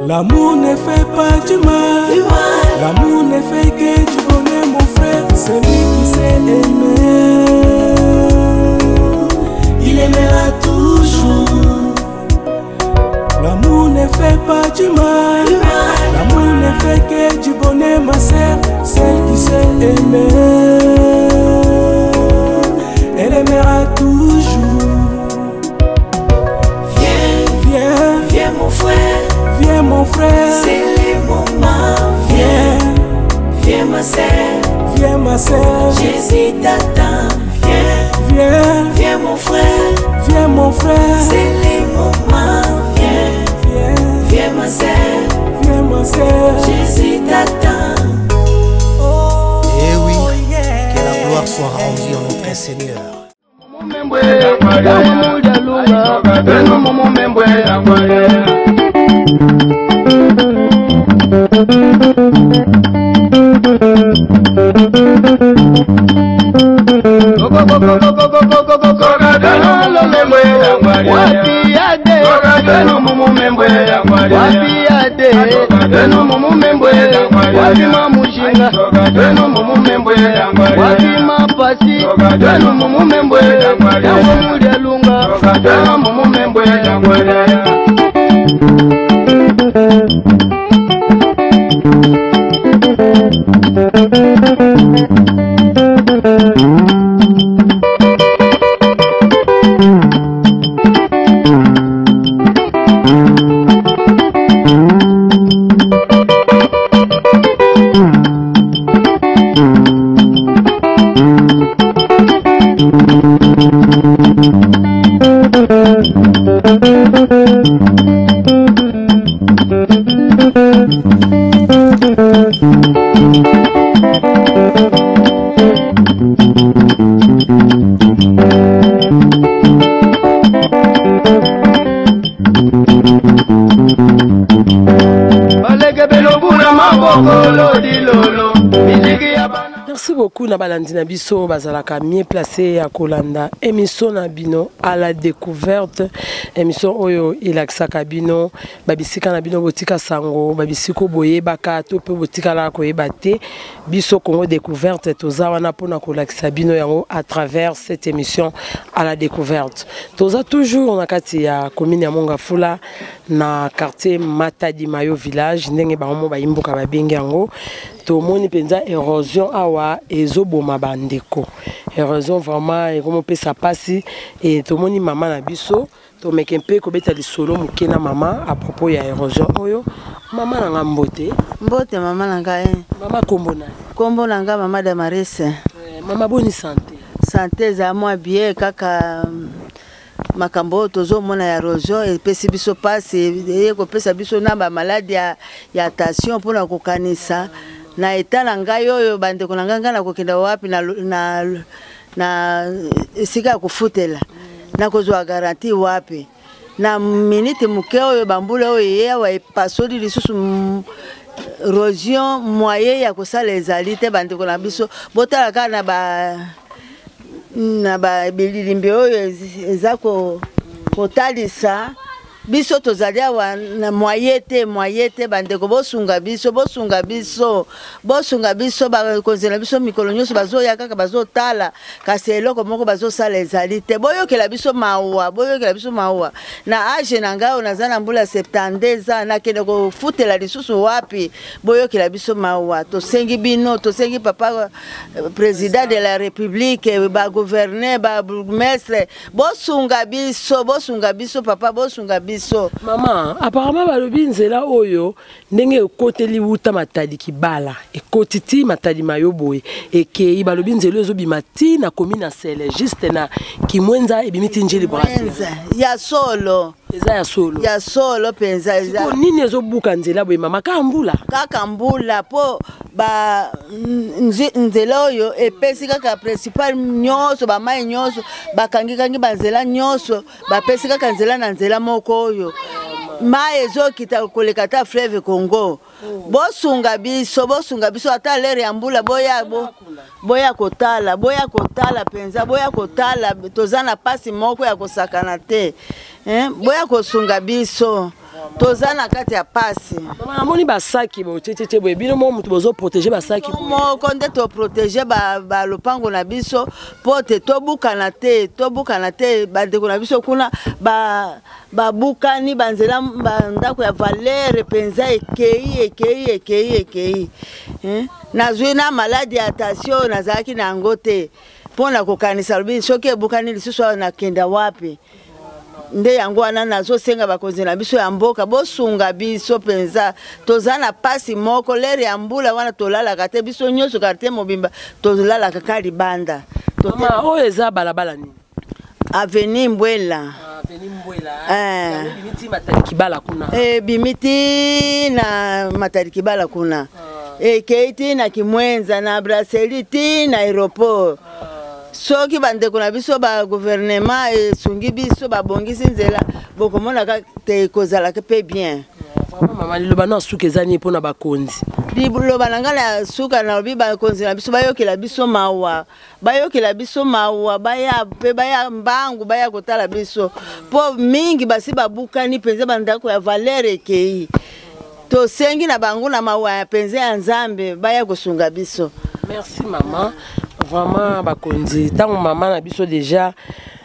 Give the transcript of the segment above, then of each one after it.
L'amour ne fait pas du mal. L'amour ne fait que du bonheur, mon frère. Celui qui sait aimer, il aimera toujours. L'amour ne fait pas du mal. L'amour ne fait que du bonheur, ma sœur. Celle qui sait aimer, elle aimera toujours. Viens mon frère. Viens mon frère, c'est les moments. Viens ma sœur. Viens ma sœur, Jésus t'attend. Viens mon frère. Viens mon frère, c'est les moments. Viens ma sœur. Viens ma sœur, Jésus t'attend. Eh oui, que la gloire soit rendue en notre Seigneur. Merci beaucoup na balandi na biso bazalaka mieux placé à Kolanda émission na bino à la découverte émission oyo ilakisaka bino babisika na bino botika sango babisiko boye baka to pe botika la koyeba te biso Congo découverte toza wana pona kolakisa bino yango à travers cette émission à la découverte toza toujours na kati ya commune ya Mongafula na quartier Matadi Mayo village ndenge bango ba imbuka babengi yango tomoni penza érosion awa ezoboma bandeko érosion vraiment ekomo pesa pasi et tomoni mama na biso tomeke mpe kobeta lisolo mukena mama à propos ya érosion oyo mama nanga mbote mama nanga mama kombo nanga mama de Marisse mama boni santé za moi bien kaka makambo tozo mona ya érosion et pesi biso pasi e ko pesa biso na ba maladie ya tension pona kokanisa na etala ngai oyo bandeko na nganga na kokenda wapi na esika kufutela na kozwa garantie wapi na minute muke oyo bambula oyo yewa epasoli lisusu érosion moyen ya kosala ezali te bandeko na biso botala kaka na ba bililimbe oyo eza kotalisa biso tozali awa na moyen te bandeko bosunga biso bakonzela biso mikolo nyonso bazoya kaka bazotala kasi eloko moko bazosala ezali te boyokela biso mawa na age na ngai naza na mbula 72 ans nakende kofutela lisusu wapi boyokela biso mawa tosengi bino tosengi papa président de la république ba gouverneur ba bourgmestre bosunga biso papa bosunga biso. Maman, apparemment balobi nzela oyo ndenge ekoteli wuta Matadi kibala ekotiti Matadi Mayo boye eke balobi nzela ezobima ti na commune Sele juste na kimwenza ebimiti njeli brasa ya solo eza ya solo penza eza nini ezobuka nzela boye mama kaka mbula po ba nzela oyo epesi kaka principal nyonso ba mai nyonso bakangi banzela nyonso bapesi kaka nzela na nzela moko oyo mai ezokita koleka ta fleuve Congo bosunga biso ata lere ya mbula boya kotala penza boya kotala toza na pasi moko ya kosakana te boya kosunga biso tozana kati ya pasi namoni basaki botetete boye bino mo mutu bozo protéger basaki moko nde to protéger ba lopango na biso pote tobukana te bandeko na biso kuna babukani banzela bandako ya valeur penza ekei nazwi na maladi ya tension nazalaki na yango te mpona kokanisa lobi soki ebukani lisusu na kenda wapi nde yango wana nazosenga bakonzi na biso ya mboka bosunga biso penza toza na pasi moko lere ya mbula wana tolalaka te biso nyonso karte mobimba tolalaka ka libanda oyo eza balabala nini Avenue Mbwela bimiti matali kibala kuna bimiti na matali kibala kuna keiti na Kimwenza na Brasserie ti na aéroport soki bandeko na biso ba gouvernement esungi biso babongisi nzela bokomona te kozalaka pe bien mama liloba na suka ezani mpona bakonzi liloba na ngai na suka na lobi bakonzi na biso bayokela biso mawa baya mpe baya mbangu baya kotala biso mpo mingi basi babukani mpenza bandako ya valeur ekei tosengi na bango na mawa ya mpenza ya nzambe baya kosunga biso. Merci maman. Vraiment bakonzi tango maman na biso déjà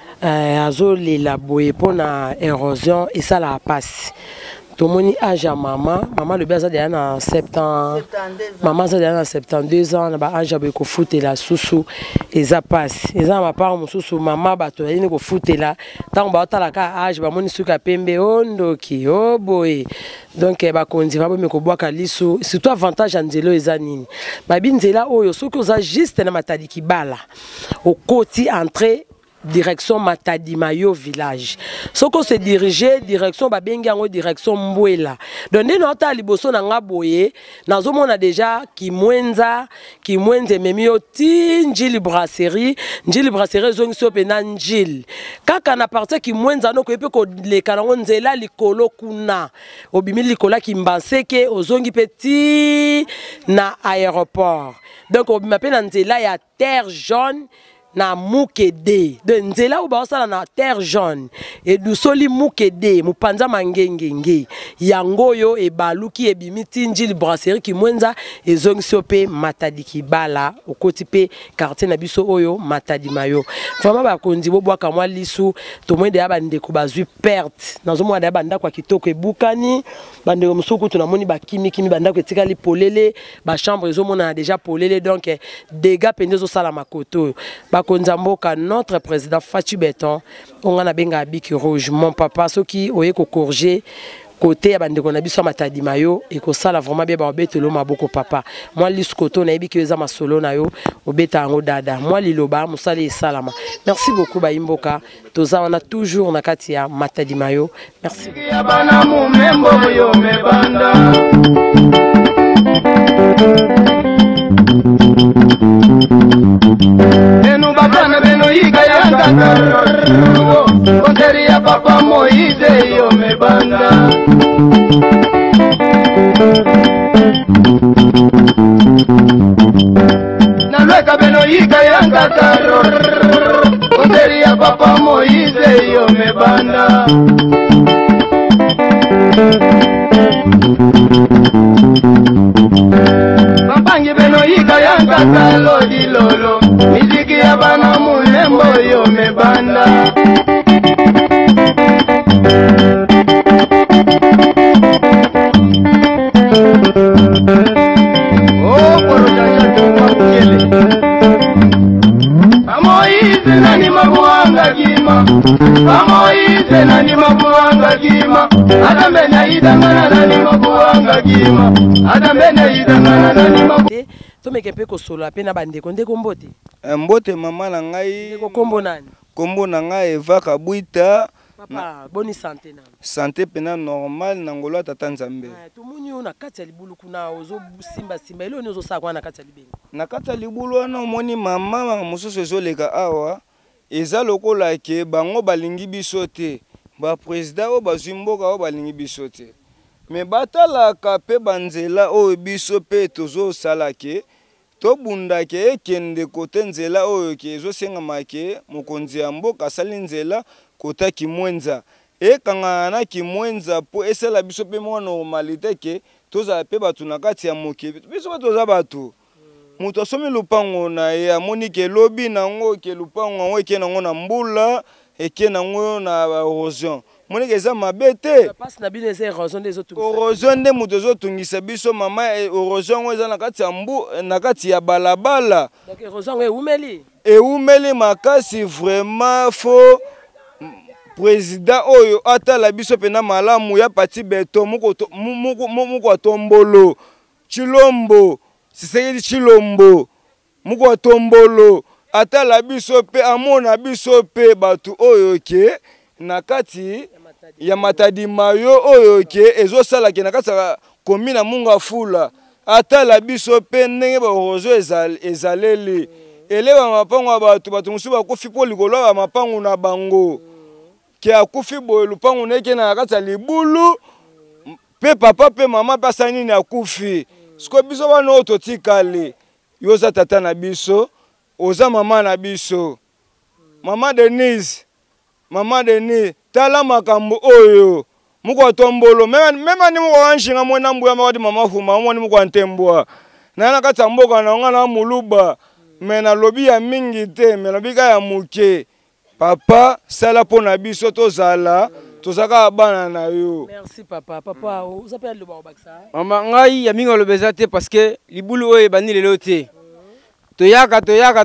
azolela boye mpona érosion esala passe tomoni âge ya maman le beza deya na 70 maman aza deya na 72 ans na ba âge ya boye kofutela susu eza passe eza na mapart mosusu maman bato bayini kofutela ntango baotalaka âge bamoni suka pembe ondoki boye donc bakonzi babomi kobwaka lisu surtout avantage ya nzela eza nini babi nzela oyo soki oza juste na matadi kibala okoti entrée direction Matadi Mayo village. Soko se diriger direction babengi yango direction Mbwela. Donc nde nota liboso na ngaboye nazomona déjà Kimwenza memio ti Njili brasserie zongi so pena Njili. Kaka na partie Kimwenza no ko epe ko leka nango nzela likolo kuna. Obimi likola Kimbanseke ozongi petit na aéroport. Donc obima pe na nzela ya terre jaune na mukede de nzela u baosala na terre jaune et du soli mukede mupanza mangengenge yango yo ebaluki ebimiti Njili brasserie Kimwenza ezongisi pe Matadi Kibala okoti pe quartier na biso oyo Matadi Mayo vraiment bakonzi bobwaka mwa lisu tomwe de abandeko bazwi perte nazomwa de banda kwa kitoko ebukani bandeko musuku tunamoni bakimi bandako etikali polele ba chambre ezomona déjà polele donc dégâts pendezo sala makoto Konzamboka notre président Fatou Beton on a benga biki rouge mon papa soki oye ko corriger côté ya bandeko na biso Matadi Mayo et ko sala vraiment bien ba betelo maboko papa moi liskoto na biki eza masolo na yo obeta ngo dada moi liloba musali salama merci beaucoup ba imboka toza on a toujours na kati ya Matadi Mayo merci bana mumembo yo mebanda Bana beno yiga yanga konteri ya papa Moise yo mebanda Nalweka beno yiga yanga konteri ya papa Moise yo mebanda Bambangi beno yiga yanga lodi lolo Miziki ya bana mulembo yo mebanda Oh, poro jaja tuwa mkele Pamoize nani mabuanga gima Pamoize nani mabuanga gima Adambe na idangana nani mabuanga gima Adambe na idangana nani mabuanga Tomeke pe ko solo apena bandeko ndeko mbote mbote mama na ngai ndeko kombo nani kombo na ngai Eva Kabwita papa boni santé na santé pena normal na ngolo tata nzambe tomuni na kati ya libulu kuna ozo simba elo ni ozo sakwa na kati ya libenge na kati ya libulu wana omoni mama mosusu ezoleka awa eza lokola ke bango balingi biso te ba président o bazwi mboka o balingi biso te me batalaka pe banzela oyo biso pe tozosala ke tobunda ke ekende kote nzela oyo ke ezosengama ke mokonzi ya mboka asali nzela kota Kimwenza ekanga na kimwenza po esala biso pe mo normalité ke toza pe batu na kati ya moke biso toza batu muto asomi lupango na ye amoni ke lobi nango ke lupango ngo eke nango na mbula eke nango na erosion moni ke eza mabe te passe na bino eza erosion des autres erosion nde muto ezotungisa biso mama erosion ngo eza na kati ya na kati ya balabala donc erosion ngo eumeli eumeli makasi vraiment faux président oyo atala biso pena malamu ya pati beto muko tombolo Chilombo Tshisekedi Chilombo muko tombolo atala biso pe amona biso pe batu oyo ke na kati ya Matadi mayo oyo ke ezosala ke na kati komina munga fula atala biso pe ndenge ba rozo ezaleli elewa mapango batu musu bakufi po likolo ba mapango na bango ki akufi boye lupango neke na kati ya libulu pe papa pe mama pasa nini akufi siko biso bana oto tikale yoza tata na biso oza mama na biso mama Denise tala makambo oyo muko tombolo mema ni muko anshinga mwana mbuya mawadi mama fuma mwana muko antembwa na kati ya mboka na ngana muluba mena lobi ya mingi te mena bika ya muke papa sala pona biso tozala tozaka bana na yo. Merci papa. Papa, vous appelez le Baksa. Mama ngai ya minga lobeza te parce que libulu oyo bani lelo te. Toyaka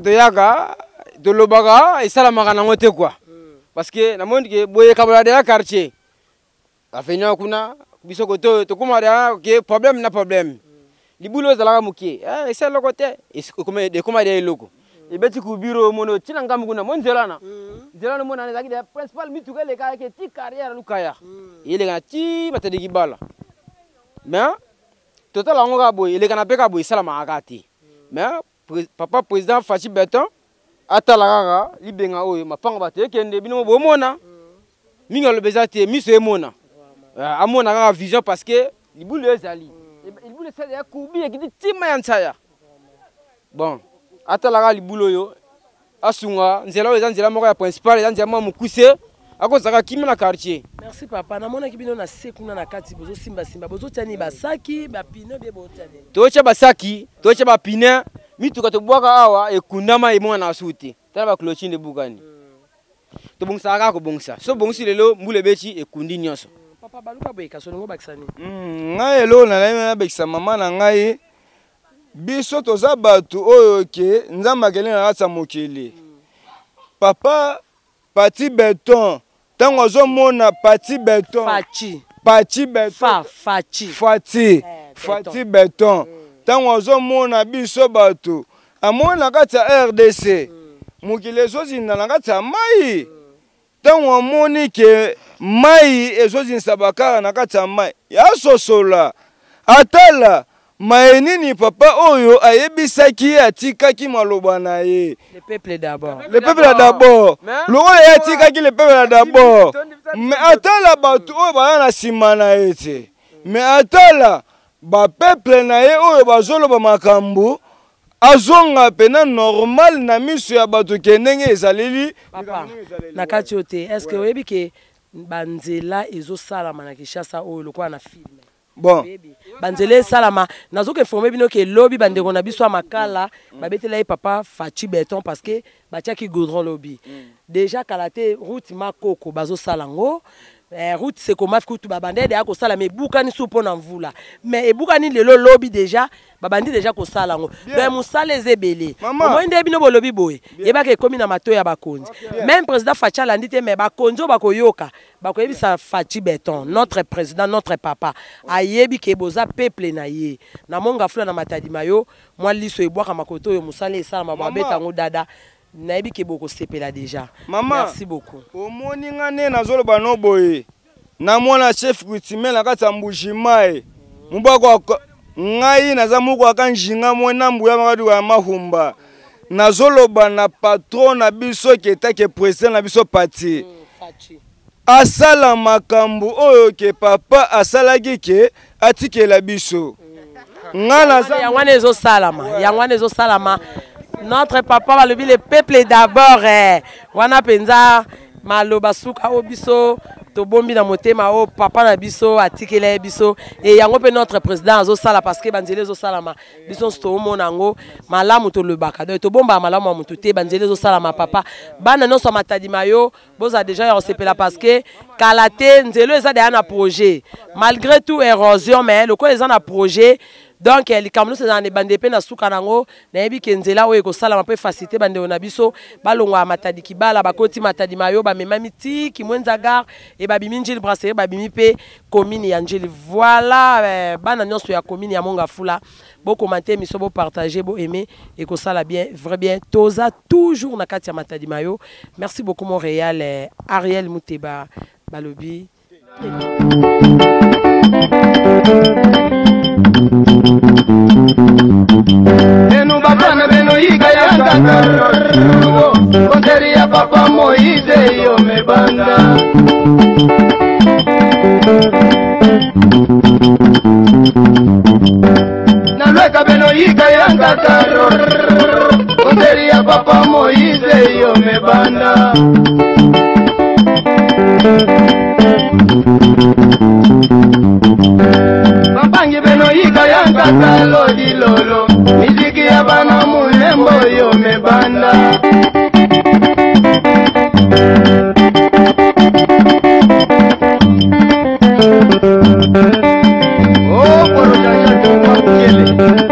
tolobaka esala makana ngote quoi. Parce que na monde ke boye kabala de la quartier. Afenya kuna biso koto to kuma de problème na problème. Libulu zalaka mukie. Esala kote comment de loko. Et beti ku bureau mono tinanga mukuna monzelana zelana mona nezaki de principal mituka le ka ke ti carrière lukaya ile kana ti batade kibala mais total ngo ka boy ile kana peka boy sala makati mais papa président Fachi Beton atala kaka libenga oyo mapanga bate kende bino bomona minga le bezate miso emona amona kaka vision parce que libulu ezali libulu c'est ya kubi ekiti tima ya nsaya bon atalaka libulo yo asunga nzela oyo eza nzela moko ya principal eza nzela mukuse akozaka kimi na quartier. Merci papa namona kibino na sekuna na kati bozo simba bozo tani basaki bapine be botani toche basaki toche bapine mituka tobwaka awa ekundama emona na suti tala ba clochine bukani to bongsa ka ko bongsa so bongsi lelo mbule beti ekundi nyonso papa baluka boyeka so ngo bakisani ngai elo na bekisa mama na ngai biso toza batu oyo ke nzamba kele na ratsa mokili papa Pati Beton tango azomona Pati Beton Pati Beton Fati Beton tango azomona biso batu amona kati ya RDC mokili ezozinda na kati ya mai tango amoni ke mai ezozinisa bakara na kati ya mai yasosola atala maenini papa oyo ayebisaki atikaki maloba na ye le peuple d'abord lokola ye atikaki le peuple d'abord mais atala batu oyo baya na nsima na ye te mais atala bapeuple na ye oyo bazoloba makambo azonga pena normal na miso ya batu ke ndenge ezaleli papa na kati oyo te est-ce que oyebi ke banzela ezosalama na Kinshasa oyo lokola na film bon banzele salama nazoka informer bino ke lobby bandeko na biso makala babetela ye papa Fachi Beton parce que batiaki goudron lobby déjà kalaté route makoko bazo salango route c'est comme kutu babande de ko sala mais bukani supo na mvula mais e bukani lelo lobby déjà babandi déjà ko salango ben musale zebele moinde bino bolobi boye yeba ke komi na mato ya bakonzi même président Fachi landite mais bakonzo bakoyoka bakoyebisa Fachi Beton notre président notre papa ayebi ke boza peuple na ye na monga fula na Matadi mayo mwa liso ebwaka makoto yo musale esala mababeta ngo dada nayebi ke boko sepela déjà. Maman, merci beaucoup. Omoni ngane nazoloba no boye. Na mwana chef kutimela na kati ya Mbujimae. Mubako ngai nazamuko akanjinga mwana mbuya makadu ya mahumba. Nazoloba na patron na biso ke take président na biso parti. Asala makambu oyo ke papa asalaki ke atikela biso. Ngana za yangwana ezo salama. Notre papa va lever le peuple d'abord. Wana penza maloba suka obiso tobombi na motema o papa na biso atikele biso et yango pe notre président azo sala parce que banzele zo sala ma biso sto mona ngo malamu to le baka donc tobomba malamu mutu te banzele zo sala ma papa bana no so matadi mayo boza déjà ya sepela parce que kalate nzelo eza déjà na projet malgré tout érosion mais le ko eza na projet. Donc les camions c'est dans les bandes pe na suka nango na yebi kenzela oyo ko sala mpe facilité bande na biso balongwa matadi kibala bakoti matadi mayo ba mema miti ki mwenza gar et ba bimi njili brasserie ba bimi pe commune ya njili voilà bana nyonso ya commune ya Mongafula bo commenter miso bo partager bo aimer et ko sala bien vrai bien toza toujours na kati ya matadi mayo. Merci beaucoup Montréal Ariel Mouteba balobi Enu batana beno yiga yanga karo Konteri ya papa Moise yo mebanda Nalweka beno yiga yanga karo Konteri ya papa Moise yo mebanda Mampangi beno yiga yanga kalo di lolo Miziki ya bana mulembo yo mebanda Oh koro jaja tuwa kele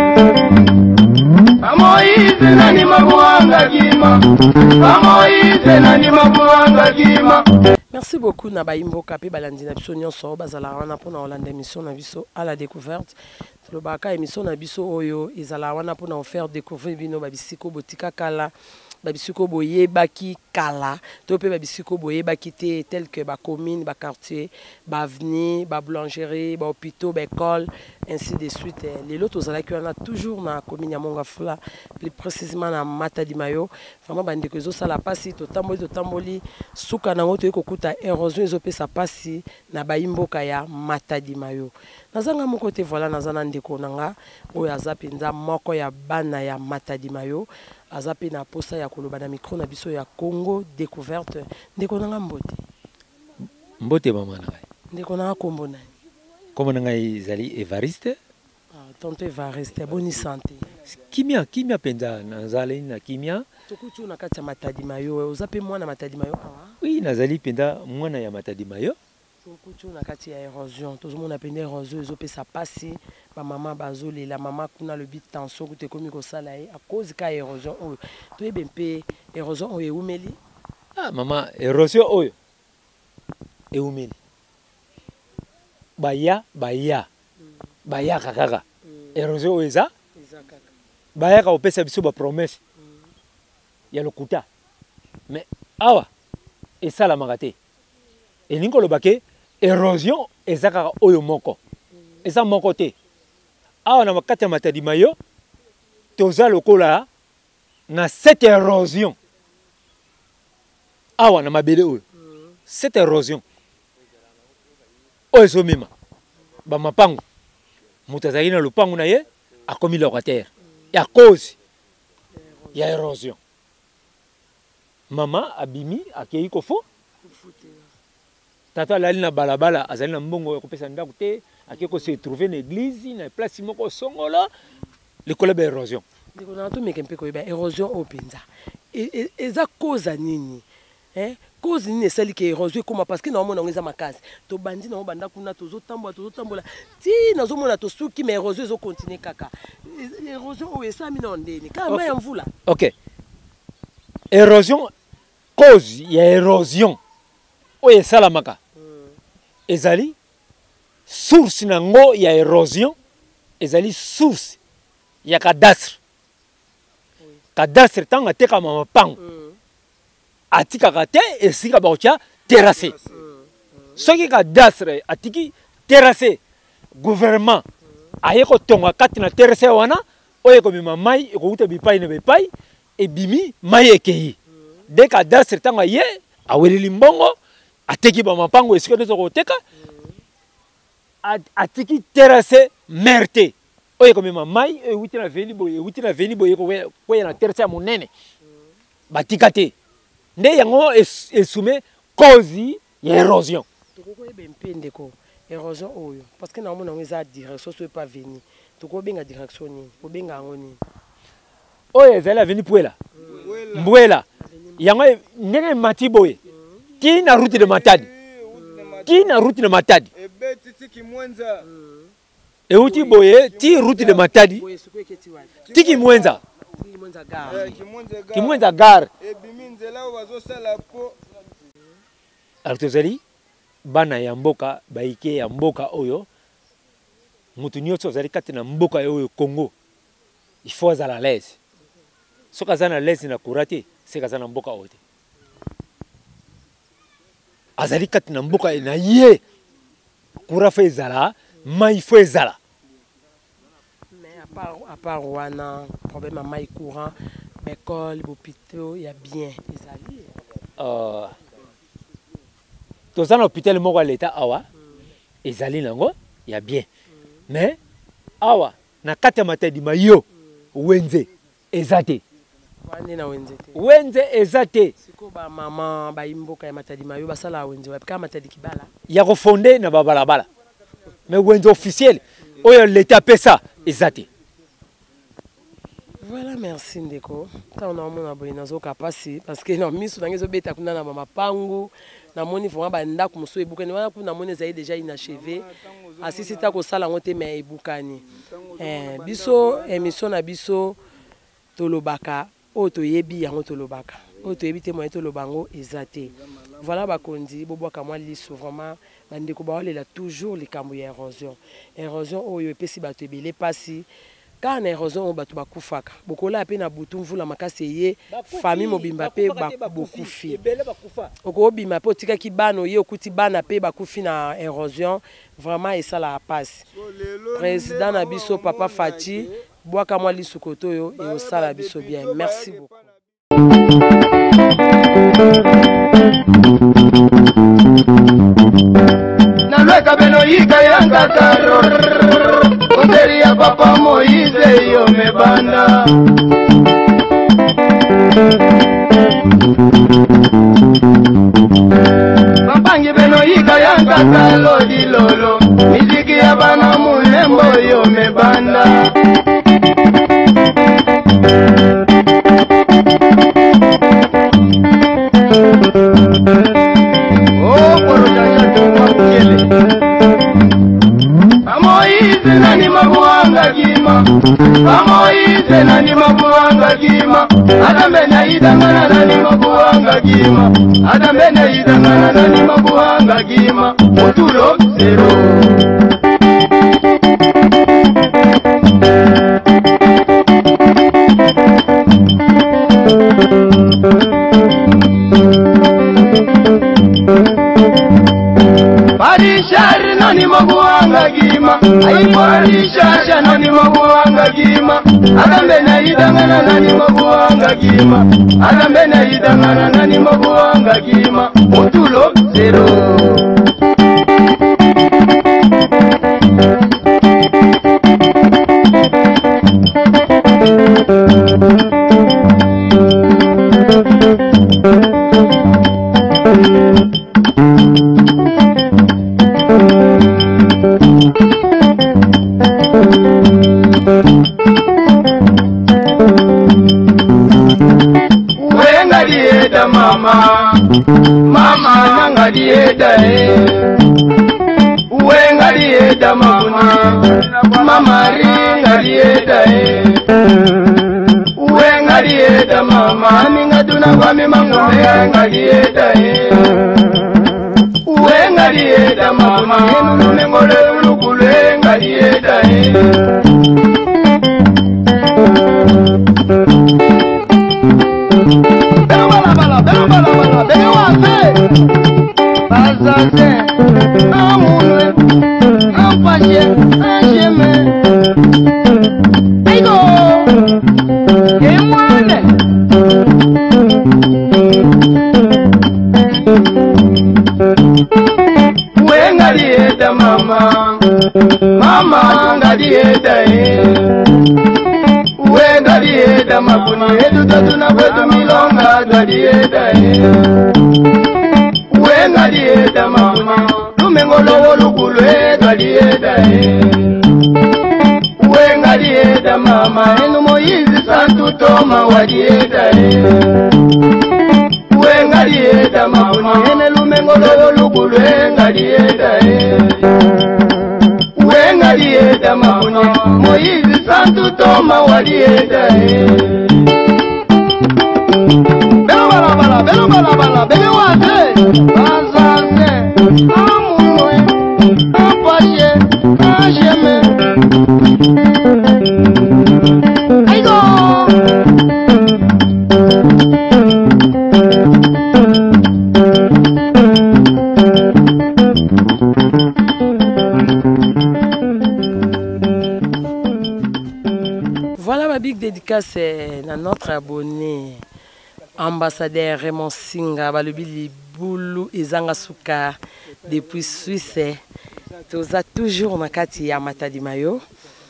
Amoize nani mabuanga gima Amoize nani mabuanga gima. Merci beaucoup Nabaimbo Kapi balandi na biso nyonso bazala wana pona Hollande émission na biso à la découverte le baka émission na biso oyo ezala wana pona faire découvrir bino babisiko botika kala babisiko boyebaki kala to pe babisiko boyebaki te tel que ba commune ba quartier ba avenue ba boulangerie ba hôpitaux ba école ainsi de suite les lots ozala ki wana toujours na commune ya Mongafula plus précisément na Matadi Mayo vraiment bande que zo sala pasi to tamboli suka nango to ekokuta érosion ezopesa pasi na baimboka ya Matadi Mayo nazanga mon côté voilà nazana ndeko nanga oyo azapenza moko ya bana ya Matadi Mayo azape na posa ya koloba na micro na biso ya Congo découverte ndeko nanga mbote mbote mama na ngai ndeko nanga kombo nani kombo na ngai ezali Evariste tonto Evariste boni santé kimia penza nazali na kimia tokutu na kati ya Matadi Mayo ozape mwana Matadi Mayo awa oui nazali penza mwana ya Matadi Mayo tokutu na kati ya érosion tozomona pende érosion ezopesa pasi ba mama bazolela mama kuna le bit tension kute komi kosala ye a cause ka érosion oyo toyebe mpe érosion oyo eumeli mama érosion oyo eumeli baya kaka érosion oyo eza baya ka opesa biso ba promesse ya lokuta mais awa esalamaka te elingi koloba ke érosion eza kaka oyo moko eza moko te awa na makati ya Matadi Mayo toza lokola na cette érosion awa na mabele oyo cette érosion oyo ezomema bamapangu moto azalaki na lopangu na ye akomi locataire ya cause ya érosion mama abimi akei kofo tata alali na balabala azali na mbongo ya kopesa ndako te akei kose trouver na église na place moko songola likolo ba érosion ndeko na to meke mpe koyeba érosion oyo mpenza eza cause nini cause nini esali ke érosion ekoma parce que naomona yango eza makasi tobandi nango banda kuna tozotambola ti nazomona tosuki mais érosion ezokontinue kaka érosion oyo esami na ndeni kama ya mvula ok érosion cause ya érosion oyo esalamaka ezali source nango ya érosion ezali source ya cadastre cadastre ntango atekama mapango atikaka te esika bakotia terrasse soki cadastre atiki terrasse gouvernement aye kotonga kati na terrasse wana oyo ekomema mai ekouta bipai na bipai ebimi mai ekei de cadastre ntango aye aweleli mbongo ateki bamapango esika nde tokoteka atiki terrasse merte oyo ekomema mai ewuti na veni boye koya na terrasse ya monene batika te nde yango esume cause ya érosion Toko ebe mpende ko érosion oyo parce que na mona ngeza direction soit pas venir. Toko benga direction ni, ko benga ngoni. Oyo ezala veni puela. Mbuela. Yango ndenge matiboye. Qui na route de Matadi. Qui na route de Matadi. Et uti boye ti route de Matadi. Tiki Mwenza. Kimwenza gare. Alors tozali bana ya mboka baike ya mboka oyo mutu nyonso ozali kati na mboka oyo Congo. Il faut azala l'aise. Soka zana l'aise na kurate, c'est kazana mboka oyo. Azali kati na mboka na ye kura fe ezala, mai fo ezala. Mais à part wana problème à mai courant, école, hôpital, il y a bien ezali. Tozana hôpital moko à l'état awa ezali nango, il y a bien. Mais awa na kati Matadi mayo wenze ezate. Wenze ezate. Siko ba maman ba imboka ya Matadi mayo basala wenze wa ka Matadi kibala. Ya ko fondé na babalabala. Mais wenze officiel oyo l'état pesa ezate. Voilà, merci Ndeko. Tant on a mon abonné dans zoka passer parce que non miso nangezo beta kuna na mama pangu na moni vraiment ba ndako muso ebukani wana kuna moni ezali déjà inachevé. Asisi ta ko sala ngote mais ebukani. Biso émission na biso tolobaka oto yebi yango tolobaka. Oto yebi te moyen tolobango ezate. Voilà bakondi bobwaka mwa liso vraiment bandeko ba olela toujours likambo ya érosion. Érosion oyo epesi bato ebele pasi. Quand on a érosion, on va kufaka. Bokola a peine à bouton vous la makase ye famille mobimba pe beaucoup fi. Oko bimba pe tika ki bano ye okuti bana pe bakufi na érosion vraiment et ça la passe. Président na biso papa Fati boaka mwa lisukoto yo et au sala biso bien. Merci beaucoup. Nalweka beno yika yanga karo Konderi ya papa Moise yo mebanda Pampangi beno yika yanga kalo dilolo Miziki ya bana mulembo yo mebanda Pamoize nani mabuanga gima Pamoize nani mabuanga gima Adambe na idangana nani mabuanga gima Adambe na idangana nani mabuanga gima Utulo zero Parishari nani mabuanga gima Parishasha nani mabuanga gima Adambe na idangana nani mabuanga gima Adambe na idangana nani mabuanga gima Utulo zero Mama nanga dieda Uwenga dieda maguni Mama ringa dieda Uwenga dieda mama Minga tuna kwa mimangu Uwenga dieda Uwenga dieda mama Nunu mengole ulukulu Uwenga dieda Bazaze, amule, ampache, ajeme Aigo, emwane Uwenga dieda mama Mama nga dieda Uwenga dieda makuni Edu tatuna kwetu milonga Dieda Uwenga dieda mama lumengolo wolugulwe ngalieda we ngalieda mama enu Moizi Santu Toma walieda we ngalieda mama ene lumengolo wolugulwe ngalieda we ngalieda mama Moizi Santu Toma walieda belo balabala belo wate bazase amunoe apache ajeme aigo Voilà ma big dédicace à notre abonné ambassadeur Raymond Singa balobi libulu ezanga suka depuis Suisse toza toujours na kati ya Matadi Mayo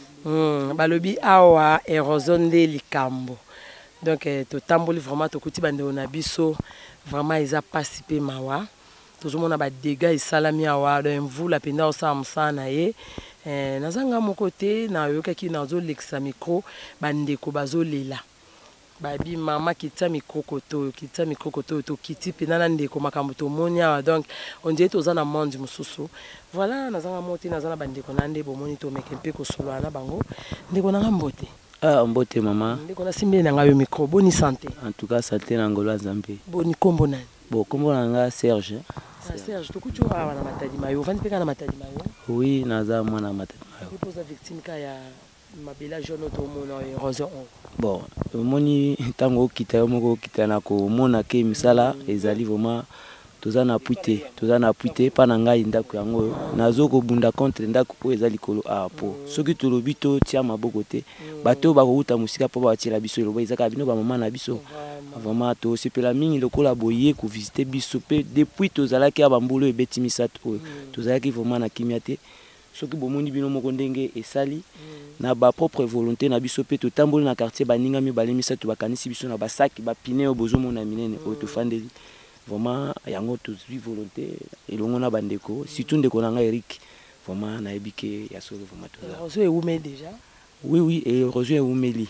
balobi awa érosion de likambo donc totamboli vraiment tokuti bande na biso vraiment ils participé mawa tozomona ba dégâts isalami awa donc vous la penda osa musana ye nazanga mon côté na yokaki nazo lexa micro bandeko bazolela babi mama kitsa mikokoto to kiti penana ndeko makambo to monia donc on dit toza na monde mususu voilà nazanga moti nazana bandeko na ndebo moni to mekempe ko solo na bango ndeko na mbote mbote mama ndeko na simbe na ngayo micro boni santé en tout cas santé na ngolo Nzambe boni kombo nani kombo na nga Serge Serge to kuchu wa na Matadi Mayo vandi peka na Matadi Mayo oui naza mwana Matadi Mayo posa victime ka ya mabela jaune to mona érosion bon moni tango kita moko kita na ko mona ke misala ezali vraiment toza na puite pa na ngai ndako yango nazo ko bunda contre ndako po ezali kolo apo soki tolobi to tia maboko te bato ba ko uta musika po ba tira biso loba ezaka bino ba mama na biso vraiment to sepela mingi lokola boye ko visiter biso pe depuis tozala ki abambulo ebeti misato tozala ki vraiment na kimiate soki bomoni bino moko ndenge esali na ba propre volonté na biso pe to tamboli na quartier baninga mi balemisa to bakanisi biso na basaki ba pine obozo mona minene o to fandeli vraiment yango to volonté elongo na bandeko surtout ndeko na nga Eric vraiment na ebike ya solo vraiment to Rozo eumé déjà oui et Rozo eumeli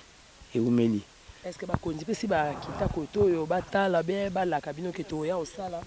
est-ce que ba kondi pe si ba kita koto yo batala be ba la kabino keto ya osala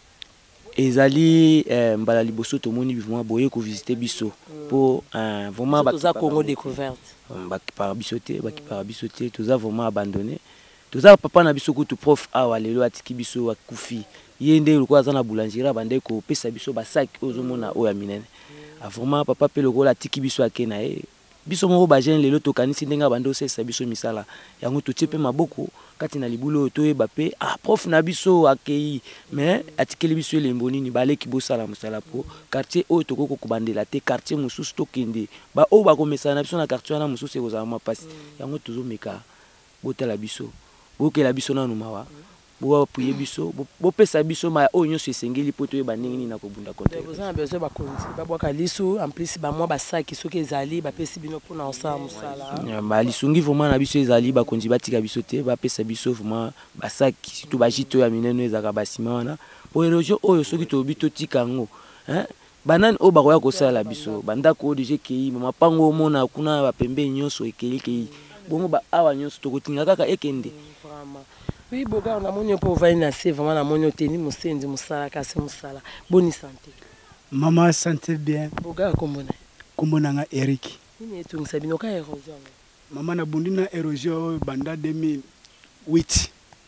ezali mbala liboso tomoni vraiment boye ko visiter biso pour vraiment ba Congo découverte ba bisoté toza vraiment abandonné toza papa na biso kutu prof awa lelo atiki biso akufi yende lokwa azana boulangerie bande ko pesa biso ba sac ozomona oya minene vraiment papa pe lokola atiki biso akena biso moko ba jeune lelo tokanisi ndenga bando sesa biso misala yango totie pe maboko kati na libulo toyeba pe prof na biso akei mais atikeli biso elembo nini baleki bosala musala po quartier oyo tokoko kobandela te quartier mususu tokende ba oyo bakomesana na biso na quartier wana mususu ekozala mapasi yango tozomeka botala biso bokela biso nanu mawa bo apuye biso bo pesa biso ma oyo nyonso esengeli po toyeba ndenge nini na kobunda konte bozana besoin bakonzi babwaka lisu en plus ba mwa basaki soki ezali bapesi bino mpona osala mosala ba lisungi vraiment na biso ezali bakonzi batika biso te bapesa biso vraiment basaki surtout bajito ya minene ezaka basima wana po erosion oyo soki tobi totika yango banani oyo bakoya kosala biso bandako oyo deja kei mapango omona kuna bapembe nyonso ekei bongo ba awa nyonso tokotinga kaka ekende oui boga on a moni po va inasser vraiment na moni oteni musenzi musala kasi musala bonne santé maman santé bien boga kombona nga Eric ni etungisa bino ka érosion maman na bundi na érosion banda 2008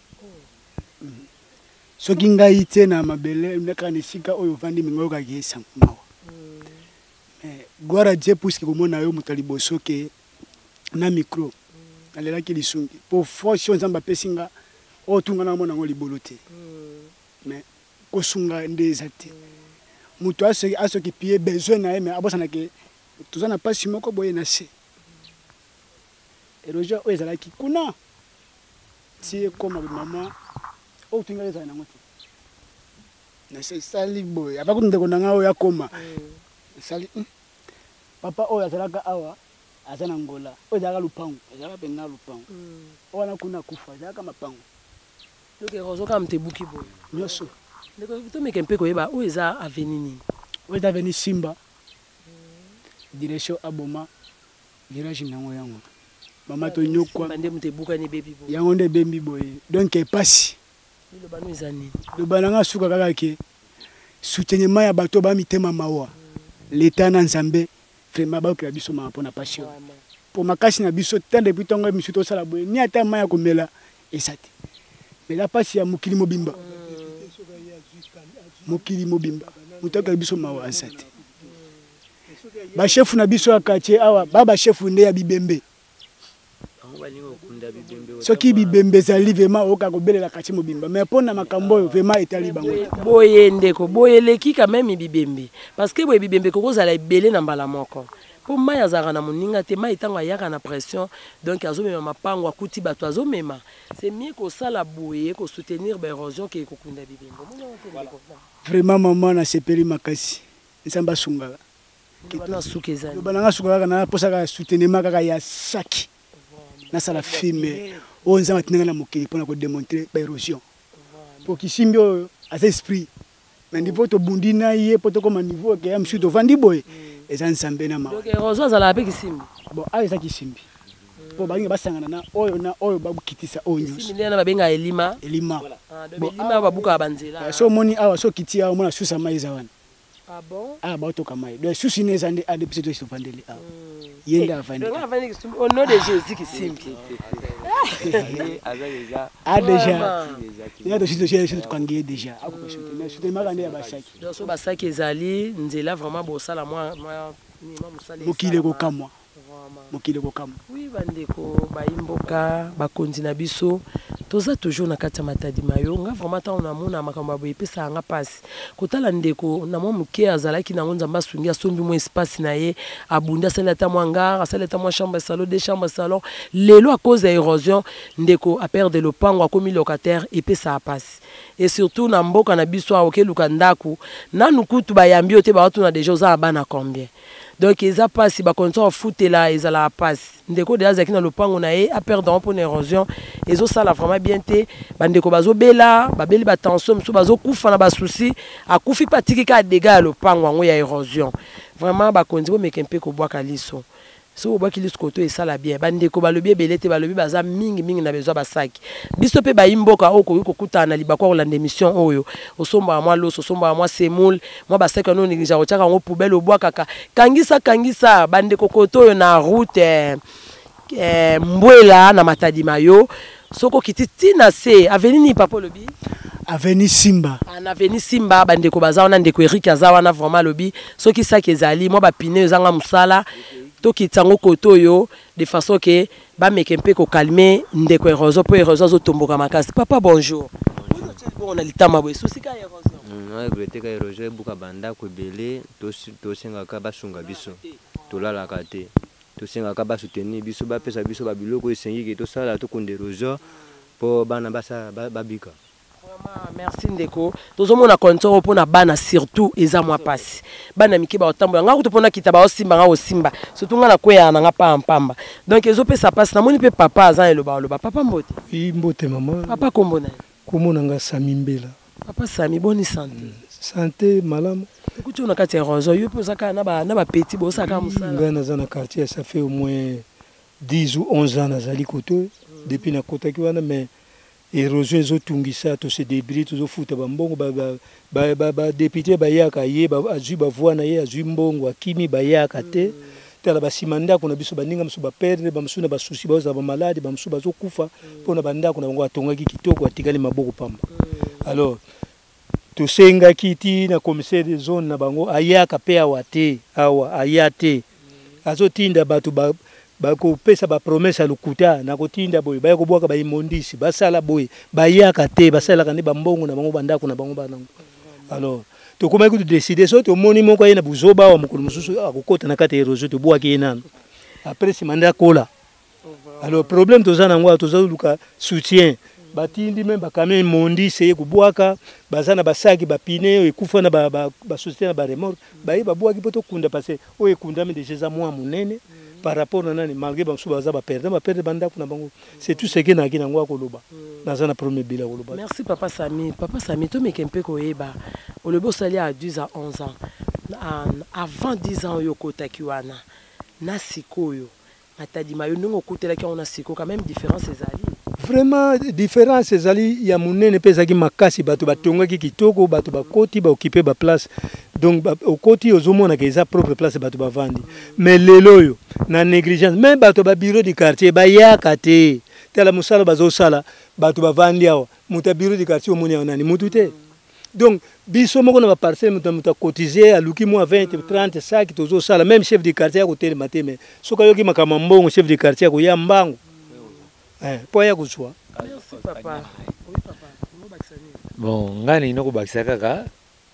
soki ngai te na mabele ndaka nisika oyo vandi mingo ka gesa mawa gloire à Dieu puisque komona yo mutali bosoke na micro alela ki lisungi pour force nzamba pesinga o tunga na mona ngo libolo te mais kosunga ndeza te mutu asoki pie besoin na mais abosana ke tuzana pasi moko boye na se eroja o ezala ki kuna ti koma mama o tunga ezala na ngoto na se sali boye abakunde konanga o yakoma sali papa o yazalaka awa azana ngola o ezala lupango ezala penga lupango o wana kuna kufa ezala mapango donc Rozo kam te buki boy nyoso ndeko to meke mpe koyeba o eza avenir nini Vous êtes venu Simba. Direction Aboma. Virage nango yango. Mama to nyokwa. Bande mutebuka ni baby boy. Yango nde baby boy. Donc e passe. Le banu izani. Le bananga suka kaka ke. Soutenir ya bato ba mitema mawa. L'état na Nzambe vraiment ba ko biso ma pona passion. Pour makasi na biso tande depuis tongo misuto sala boye. Ni ata maya komela esati. Mais la passe ya mukili mobimba. Mukili mobimba. Mutaka biso mawa esati. Ba chef na biso ya quartier awa baba chef nde ya Bibembe. Soki Bibembe zali vraiment oka kobelela quartier mobimba mais pona makambo vraiment etali bango. Boye ndeko boye leki quand même Bibembe parce que boye Bibembe koko zala ebele na mbala moko. Pour moi azara na moninga te mai tango yaka na pression donc azomema mapango akuti bato azomema. C'est mieux ko sala boye ko soutenir l'érosion que kokunda Bibembe. Vraiment maman na sepeli makasi. Nsamba sungala. Bana sukezani. Bana sungala na posaka soutenir makaka ya saki. Na sala filme. O nzamba tinanga na mokili pona ko démontrer l'érosion. Pour ki simbi a esprit. Mais niveau to bundina yé poto comme niveau que am suto vandi boy. Eza nsambe na ma. Donc l'érosion zala avec simbi. Bon, a eza ki simbi. Po balinga basangana na oyo babukitisa oyo. Simbi na babenga elima. Elima. Ah, donc elima babuka banzela. So moni awa so kiti awa mona susa maiza wana. Ah bon? Ah ba to kamai. Donc susi neza ande ade pise to so vandeli awa. Yenda afandi. Donc avani au nom de Jésus qui simbi. Ah déjà. Ya to sito chez to kangie déjà. Ako soutenir. Soutenir makande ya basaki. Donc so basaki ezali nzela vraiment bosala moi musali. Mokile ko kamwa. Mokile ko kamwa. Oui bandeko baimboka bakonzi na biso. Toza toujours na kati ya matadi mayo nga vraiment ta on amona makambo ya boye pesa nga passe kotala ndeko na mwa muke azalaki na ngonza masungi asombi mo espace na ye abunda sala ta mwanga asala ta mwa chambre salon des chambres salon lelo à cause de érosion ndeko a perdre le pango a commis locataire et pesa passe et surtout na mboka na biso a okeluka ndaku na nukutu bayambi ote ba watu na déjà za bana combien. Donc ils a pas si ba konto foot là ils la passe ndeko de azaki na lopango na ye a perdre pour érosion ezo sala vraiment bien te bandeko bazo bela babeli ba tension musu bazo kufa na ba souci akufi patiki ka dégâts lopango ngo ya érosion vraiment ba konzi bo mekempe ko bwaka liso so ba kilis koto et sala bien bandeko balobi belete balobi baza mingi na besoin basaki biso pe ba imboka oko kokuta na libako ko lande mission oyo osomba mwa loso osomba mwa semoule mwa basaki no nigija ko chaka ngo poubelle obwa kaka kangisa bandeko koto oyo na route mbwela na matadi mayo soko kititi na se avenue papa lobi Avenue Simba. En avenue Simba bandeko baza na ndeko Eric azawa na vraiment lobi soki saki ezali mwa ba pine zanga musala to kitango koto yo de façon que ba mekempe ko calmer ndeko érosion po érosion zo tomboka makasi. Papa bonjour. On a litama boy souci ka érosion. Non regrette ka érosion buka banda ko belé to senga ka basunga biso. To lala kate. To senga ka ba soutenir biso ba pesa biso ba biloko esengi ke to sala to konde érosion po bana basa babika. Merci ndeko tozomona konto pona bana surtout eza mwa pasi bana miki ba otambola nga kutopona kitaba osimba nga osimba surtout nga na kweya na nga pa mpamba donc ezo pesa pasi namoni pe papa azan eloba papa mbote mbote mama papa kombona komona nga Sami Mbela papa Sami boni santé santé malamu écoute on a kati érosion yo poza ka na ba petit bo saka musala nga na na quartier ça fait au moins 10 ou 11 ans nazali koto depuis na kotaki wana mais érosion ezotungisa to se débris to zofuta bambongo ba député bayaka ye ba azui ba voix na ye azui mbongo akimi bayaka te tala basimanda kuna biso baninga musu ba perdre ba musu na ba souci ba za ba malade ba musu bazokufa pona banda kuna bango atongaki kitoko atikali maboko pamba alors to senga kiti na commissaire de zone na bango ayaka pe awate awa ayate azotinda batu bako pesa ba promesse à lukuta na kotinda boy ba ko bwaka ba imondisi basala boy bayaka te basala kandi bambongo na bango bandako na bango banango alors to koma ko décider so to moni moko yena buzoba wa mukulu mususu akokota na kata érosion to bwaki yenana après si manda kola alors problème to zana ngwa to zaluka soutien batindi même ba kamé mondisi ye kubwaka bazana basaki bapine ekufa na ba soutien na ba remorque ba bwaki poto kunda passer o ekunda me déjà moi munene par rapport à nani malgré banso baza ba perdre banda kuna bango c'est tout ce que na kina ngwa koloba dans un premier bilan koloba. Merci papa Sami to mekempe ko eba olobo sali à 10 à 11 ans avant 10 ans yo kotaki wana na sikoyo Matadi Mayo nous okutela ki on a siko quand même différence ezali vraiment différence ezali ya munene pesa ki makasi bato batonga ki kitoko bato bakoti ba occuper ba place donc okoti ozomona ke eza propre place bato bavandi mais lelo yo na négligence même bato ba bureau du quartier ba yakate tela musala bazo sala bato bavandi awa muta bureau du quartier omoni onani mutute donc biso moko na ba parcelle muta cotiser aluki mo 20 30 sacs tozo sala même chef du quartier a côté matin mais soka yoki makama mbongo chef du quartier ko ya mbango pour ya kuswa. Merci papa. Oui papa. Bon ngani noko bakisa kaka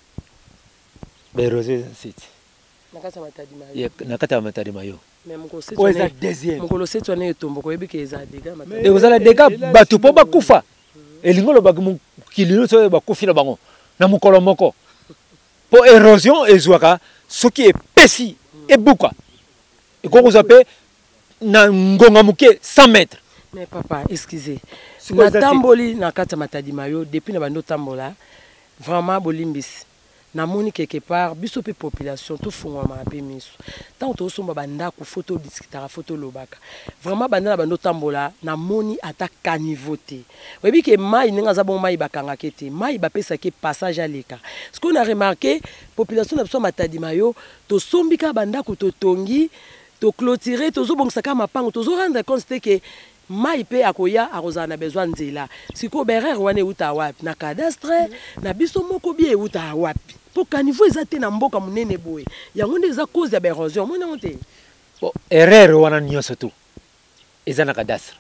berose site nakata Matadi Mayo nakata Matadi Mayo mais mukose pour eza deuxième mukose tone etombo ko yebike eza dega Matadi et ozala dega batu po bakufa elingolo bakilino so bakufi na bango na mukolo moko po érosion ezwaka soki epesi ebuka ekoko zape na ngonga muke 100 mètres. Mais papa, excusez. Na tamboli na kata Matadi Mayo depuis na bando tambola vraiment bolimbisi. Na moni quelque part biso pe population tout fungwa ma pe miso. Tant to somba banda ku photo discutara photo lobaka. Vraiment banda na bando tambola na moni ata caniveauté. Webi ke mai ninga za bon mai bakanga kete. Mai ba pesa ke passage à leka. Ce qu'on a remarqué population na biso Matadi Mayo to sombika banda ku to tongi to clôturer to zo bongsaka mapango to zo rendre compte que mai pe akoya akoza na besoin nzela siko berer wane uta wapi na cadastre na biso moko bie uta wapi po caniveau ezate na mboka munene boye yango nde eza cause ya érosion mona monte bon erreur wana nyonso tu eza na cadastre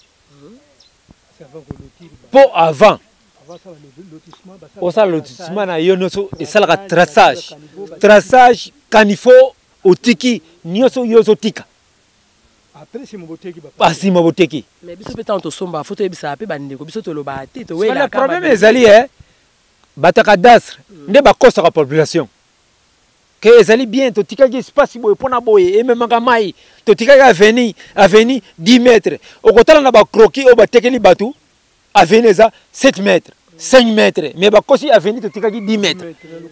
po avant osala lotissement na yo nyonso esalaka traçage caniveau otiki nyonso yozo tika après si moboteki ba pasi moboteki mais biso pe tant to somba photo ebisa pe bandeko biso to loba te to wela le problème ezali bataka cadastre nde bakosa ka population que ezali bien to tika ki espace boye pona boye et même mai to tika ka avenue 10 mètres okotala na ba croquis o batekeli batu avenue za 7 mètres 5 mètres mais bakosi avenue to tika ki 10 mètres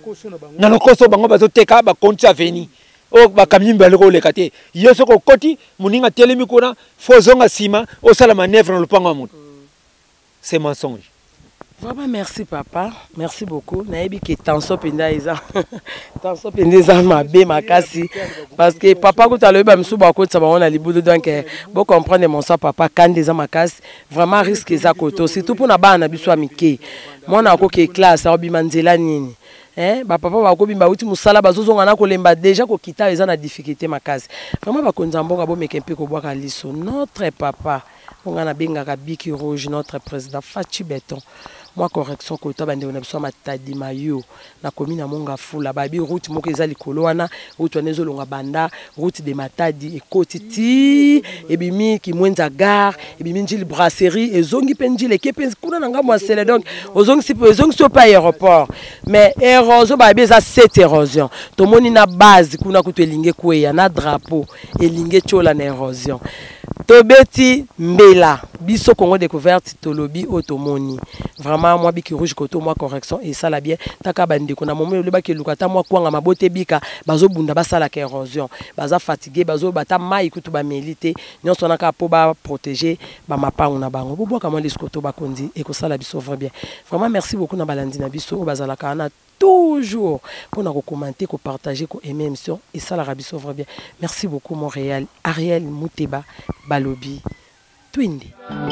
na lokoso bango bazo teka ba konti avenue o bakamimba leko lekate yoso ko koti muninga telemi kuna fozonga sima o sala manœuvre na lupango mutu c'est mensonge. Vraiment merci papa, merci beaucoup. Naebi ke tension penda eza. Tension penda eza mabe makasi parce que papa ko taloba msu ba ko tsaba on a libudo donc bon comprendre mon ça papa quand des makasi vraiment risque eza koto surtout pour na bana biso amike. Mona ko ke classe obi manzela nini. Ba papa ba ko bimba uti musala bazozonga na kolemba déjà ko kita eza na difficulté makasi. Vraiment ba konza mbonga bo mekempe ko bwaka liso. Notre papa on a bengaka Biki Rouge notre président Fachi Beton. Moi correction ko to bande na biso Matadi Mayo na commune Monga Fula babi route moko ezali koloana route wanezo longa banda route de Matadi ekoti ti ebimi ki mwenza gare ebimi njili brasserie ezongi penjile kepenzi kuna nanga mo sele donc ozongi so pa aéroport mais érosion babi za cette érosion to moni na base kuna kuto elinge kweya na drapeau elinge chola na érosion Tobeti Mbela, biso Congo découverte tolobi otomoni. Vraiment moi Biki Rouge koto moi correction et ça la bien taka bande ko na moment le ba ke lukata moi kwanga mabote bika bazo bunda basala ka érosion baza fatigué bazo bata mai kutu ba milité nyonso na ka po ba protéger ba mapango na bango bobo kama leskoto ba kondi et ko sala biso bien. Vraiment merci beaucoup na balandi na biso bazala kana toujours pour nous commenter, pour partager, pour aimer l'émission et ça la rabisso bien. Merci beaucoup Montréal, Ariel Mouteba Balobi Twindi.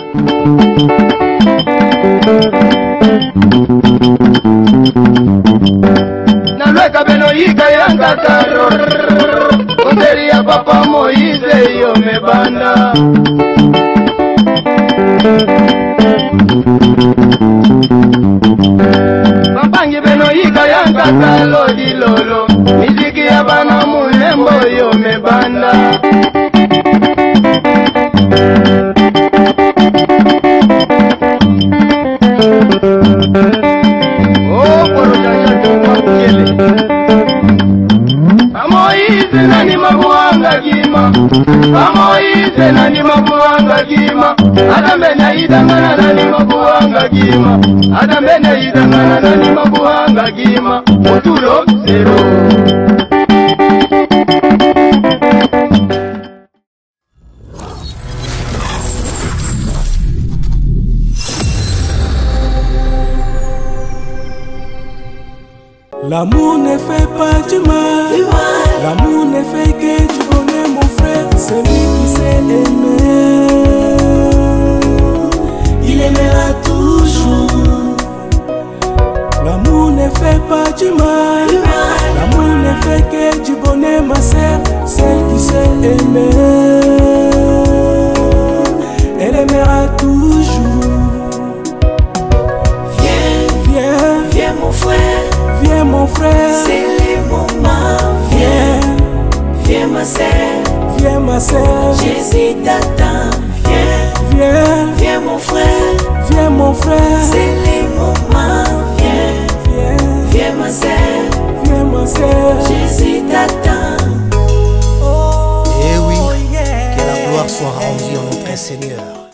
Nalweka beno yika yanga karo Konderi ya papa Moise yo mebanda Pampangi beno yika yanga kalo di lolo Miziki ya bana mulembo yo mebanda Oh, poro jaja tuwa mkele Pamoize nani mabuanga gima Pamoize nani mabuanga gima Adambe na idangana nani mabuanga mabuhanga gima adambene idangana nani mabuhanga gima mutulo zero. L'amour ne fait pas du mal, l'amour ne fait que du bonheur mon frère, celui qui sait aimer, il aimera toujours. L'amour ne fait pas du mal, l'amour ne fait que du bonheur ma sœur, celle qui sait aimer, elle aimera toujours. Viens mon frère. Viens mon frère, c'est les moments. Viens ma sœur, viens ma sœur, Jésus t'attend. Viens mon frère, c'est les moments. Viens ma sœur, Jésus t'attend. Eh oui, que la gloire soit rendue en notre Seigneur.